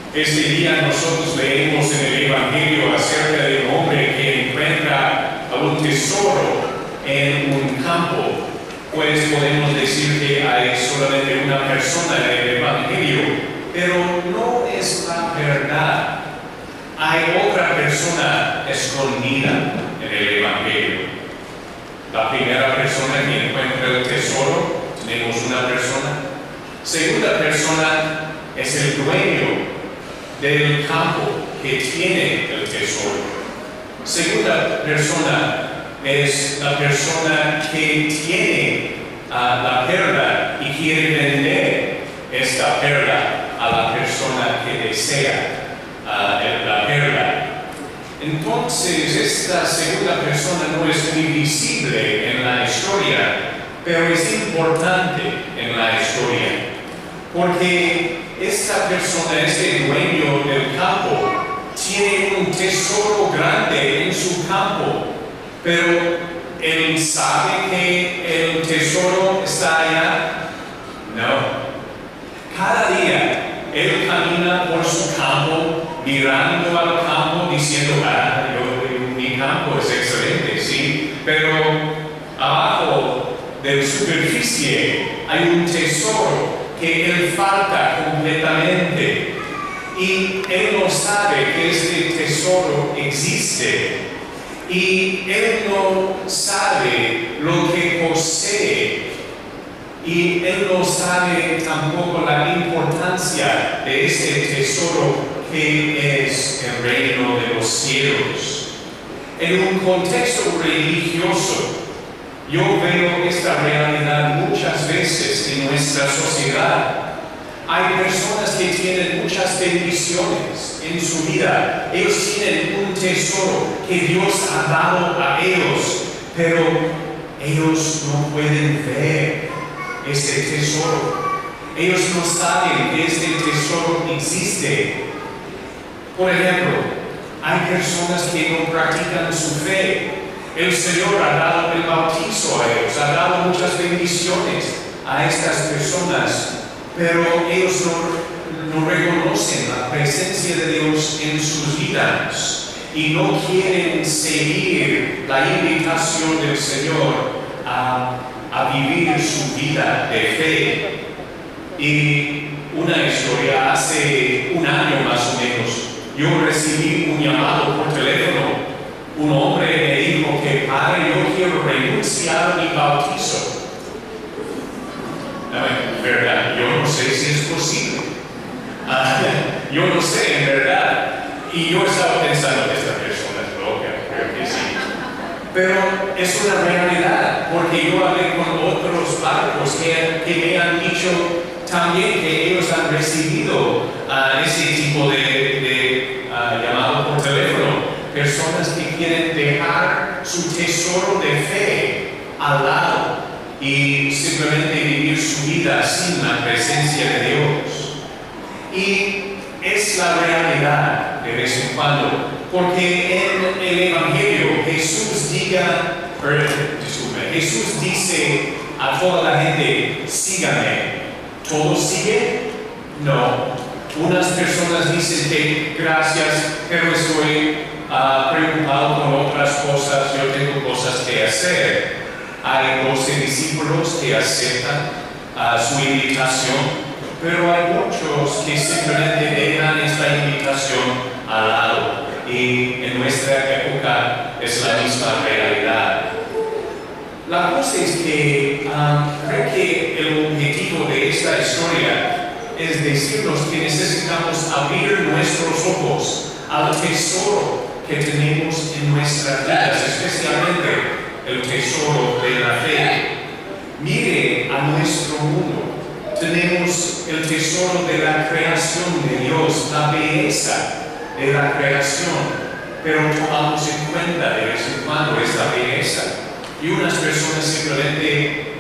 Este día nosotros leemos en el Evangelio acerca de un hombre que encuentra un tesoro en un campo. Pues podemos decir que hay solamente una persona en el Evangelio, pero no es la verdad. Hay otra persona escondida en el Evangelio. La primera persona que encuentra el tesoro, tenemos una persona. Segunda persona es el dueño del campo que tiene el tesoro. Segunda persona es la persona que tiene la perla y quiere vender esta perla a la persona que desea la perla. Entonces, esta segunda persona no es muy visible en la historia, pero es importante en la historia, porque esta persona, este dueño del campo, tiene un tesoro grande en su campo, pero él sabe que el tesoro está allá. No. Cada día él camina por su campo, mirando al campo, diciendo, mi campo es excelente, sí, pero abajo de la superficie hay un tesoro que él falta completamente, y él no sabe que este tesoro existe, y él no sabe lo que posee, y él no sabe tampoco la importancia de este tesoro que es el reino de los cielos. En un contexto religioso, yo veo esta realidad muchas veces en nuestra sociedad. Hay personas que tienen muchas bendiciones en su vida. Ellos tienen un tesoro que Dios ha dado a ellos, pero ellos no pueden ver este tesoro. Ellos no saben que este tesoro existe. Por ejemplo, hay personas que no practican su fe. El Señor ha dado el bautizo a ellos, ha dado muchas bendiciones a estas personas, pero ellos no reconocen la presencia de Dios en sus vidas y no quieren seguir la invitación del Señor a vivir su vida de fe. Y una historia, hace un año más o menos, yo recibí un llamado por teléfono. Un hombre me dijo que, padre, yo quiero renunciar a mi bautizo. Verdad, yo no sé si es posible. Yo no sé, en verdad. Y yo estaba pensando que esta persona es loca, creo que sí. Pero es una realidad, porque yo hablé con otros barcos que me han dicho también que ellos han recibido ese tipo de llamado por teléfono. Personas que quieren dejar su tesoro de fe al lado y simplemente vivir su vida sin la presencia de Dios. Y es la realidad de vez en cuando, porque en el Evangelio Jesús dice a toda la gente, síganme. ¿Todos siguen? No. Unas personas dicen que gracias, pero estoy preocupado con otras cosas, yo tengo cosas que hacer. Hay 12 discípulos que aceptan su invitación, pero hay muchos que simplemente dejan esta invitación al lado, y en nuestra época es la misma realidad. La cosa es que creo que el objetivo de esta historia es decirnos que necesitamos abrir nuestros ojos al tesoro que tenemos en nuestras vidas, especialmente el tesoro de la fe. Mire a nuestro mundo. Tenemos el tesoro de la creación de Dios, la belleza de la creación, pero tomamos en cuenta de vez en cuando esta belleza. Y unas personas simplemente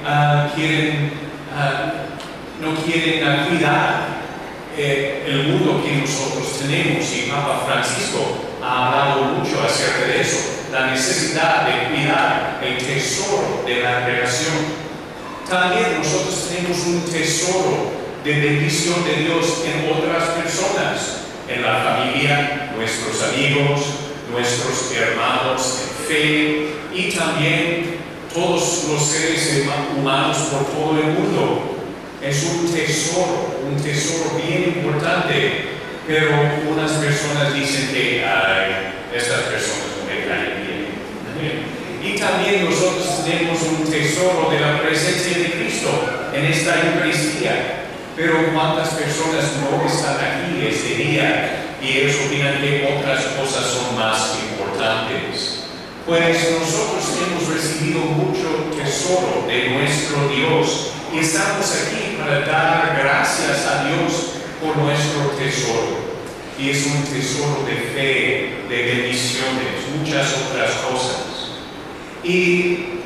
no quieren cuidar el mundo que nosotros tenemos, y Papa Francisco ha hablado mucho acerca de eso, la necesidad de cuidar el tesoro de la creación. También nosotros tenemos un tesoro de bendición de Dios en otras personas. en la familia, nuestros amigos, nuestros hermanos en fe y también todos los seres humanos por todo el mundo. Es un tesoro bien importante, pero unas personas dicen que estas personas no me caen bien. Y también nosotros tenemos un tesoro de la presencia de Cristo en esta Eucaristía. Pero ¿cuántas personas no están aquí este día y ellos opinan que otras cosas son más importantes? Pues nosotros hemos recibido mucho tesoro de nuestro Dios y estamos aquí para dar gracias a Dios por nuestro tesoro. Y es un tesoro de fe, de bendiciones, muchas otras cosas. Y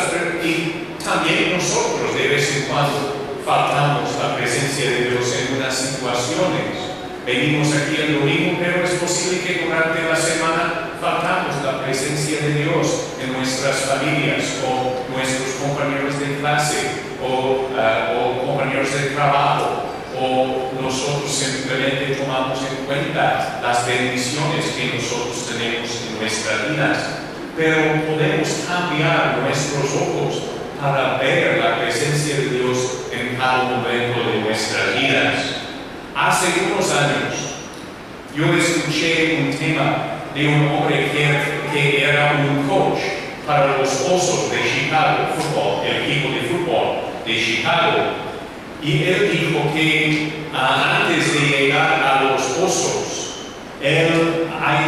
también nosotros de vez en cuando faltamos la presencia de Dios en unas situaciones. Venimos aquí el domingo, pero es posible que durante la semana faltamos la presencia de Dios en nuestras familias o nuestros compañeros de clase o compañeros de trabajo, o nosotros simplemente tomamos en cuenta las bendiciones que nosotros tenemos en nuestras vidas. Pero podemos cambiar nuestros ojos para ver la presencia de Dios en cada momento de nuestras vidas. Hace unos años yo escuché un tema de un hombre que era un coach para los Osos de Chicago, el equipo de fútbol de Chicago. Y él dijo que antes de llegar a los Osos, él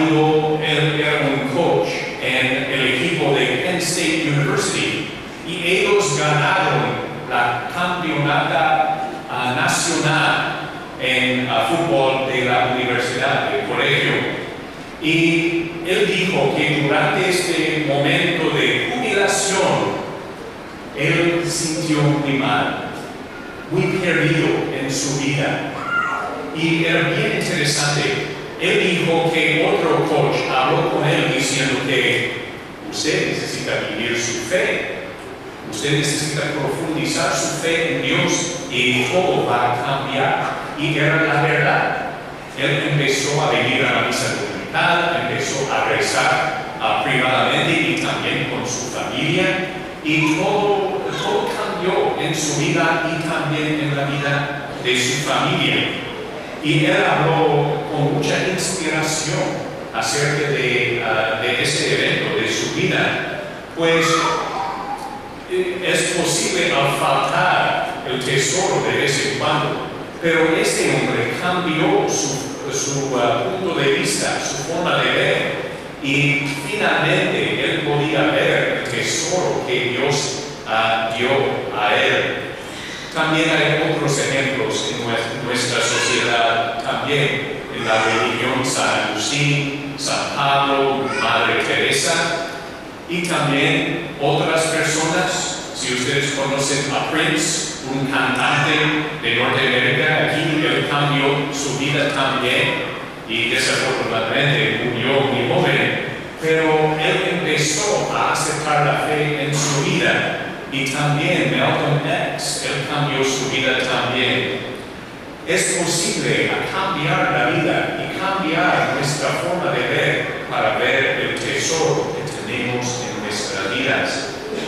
era un coach en el equipo de Penn State University y ellos ganaron la campeonata nacional en fútbol de la universidad, del colegio. Y él dijo que durante este momento de jubilación, él sintió muy mal, muy perdido en su vida. Y era bien interesante. Él dijo que otro coach habló con él diciendo que usted necesita vivir su fe, usted necesita profundizar su fe en Dios y todo va a cambiar. Y era la verdad. Él empezó a venir a la misa dominical, empezó a rezar privadamente y también con su familia, y todo cambió en su vida y también en la vida de su familia. Y él habló con mucha inspiración acerca de ese evento, de su vida. Pues es posible al faltar el tesoro de vez en cuando, pero este hombre cambió su punto de vista, su forma de ver, y finalmente él podía ver el tesoro que Dios dio a él. También hay otros ejemplos en nuestra sociedad, también en la religión, San Agustín, San Pablo, Madre Teresa, y también otras personas. Si ustedes conocen a Prince, un cantante de Norteamérica, aquí él cambió su vida también y desafortunadamente murió muy joven, pero él empezó a aceptar la fe en su vida. Y también Malcolm X, él cambió su vida también. Es posible cambiar la vida y cambiar nuestra forma de ver para ver el tesoro que tenemos en nuestras vidas.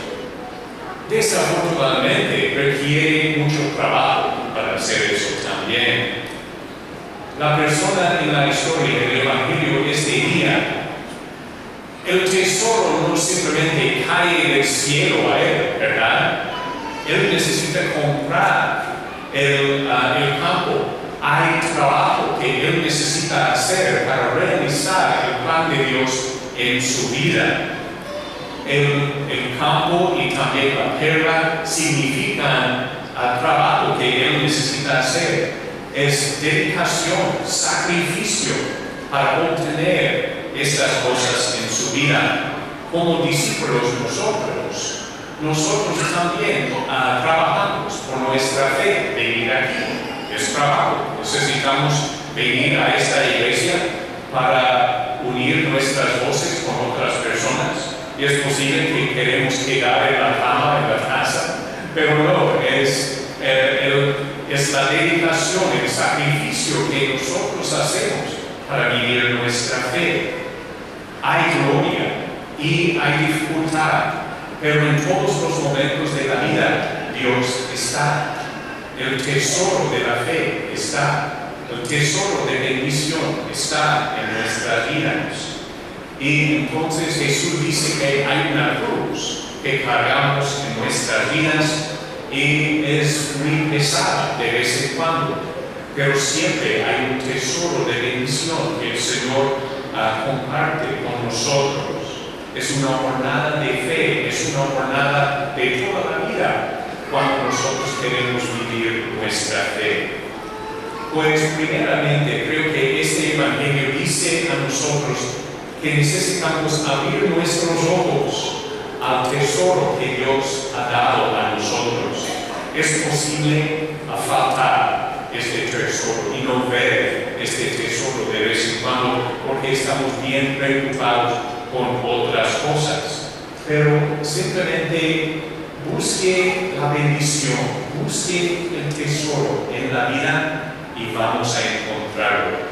Desafortunadamente requiere mucho trabajo para hacer eso también. La persona en la historia del Evangelio este día, el tesoro no simplemente cae del cielo a él, ¿verdad? Él necesita comprar el campo. Hay trabajo que él necesita hacer para realizar el plan de Dios en su vida. El campo y también la perla significan trabajo que él necesita hacer. Es dedicación, sacrificio para obtener estas cosas en su vida. Como discípulos nosotros también trabajamos por nuestra fe. Venir aquí es trabajo. Necesitamos venir a esta iglesia para unir nuestras voces con otras personas. Y es posible que queremos quedar en la cama, en la casa, pero no, es la dedicación, el sacrificio que nosotros hacemos para vivir nuestra fe. Hay gloria y hay dificultad, pero en todos los momentos de la vida Dios está. El tesoro de la fe está. El tesoro de bendición está en nuestras vidas. Y entonces Jesús dice que hay una cruz que cargamos en nuestras vidas y es muy pesada de vez en cuando, pero siempre hay un tesoro de bendición que el Señor comparte con nosotros. Es una jornada de fe, es una jornada de toda la vida cuando nosotros queremos vivir nuestra fe. Pues primeramente creo que este Evangelio dice a nosotros que necesitamos abrir nuestros ojos al tesoro que Dios ha dado a nosotros. Es posible faltar este tesoro y no ver este tesoro de vez en cuando porque estamos bien preocupados con otras cosas. Pero simplemente busque la bendición, busque el tesoro en la vida y vamos a encontrarlo.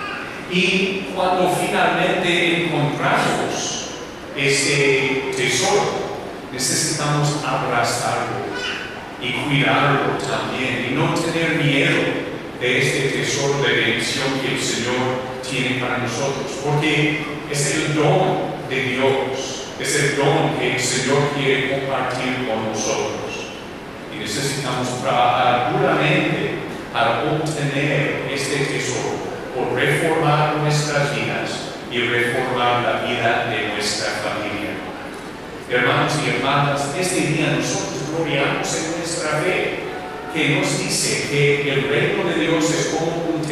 Y cuando finalmente encontramos este tesoro, necesitamos abrazarlo y cuidarlo también y no tener miedo de este tesoro de bendición que el Señor tiene para nosotros, porque es el don de Dios, es el don que el Señor quiere compartir con nosotros. Y necesitamos trabajar duramente para obtener este tesoro, por reformar nuestras vidas y reformar la vida de nuestra familia. Hermanos y hermanas, este día nosotros gloriamos en nuestra fe, que nos dice que el reino de Dios es como un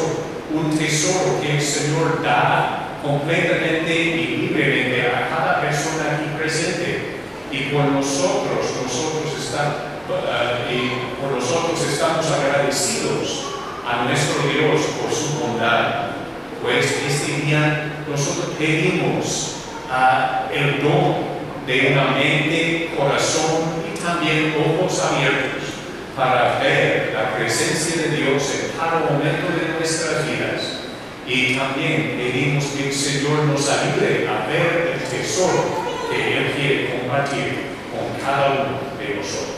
tesoro que el Señor da completamente y libremente a cada persona aquí presente. Y por nosotros estamos agradecidos a nuestro Dios por su bondad. Pues este día nosotros pedimos el don de una mente, corazón y también ojos abiertos para ver la presencia de Dios en cada momento de nuestras vidas. Y también pedimos que el Señor nos ayude a ver el tesoro que Él quiere compartir con cada uno de nosotros.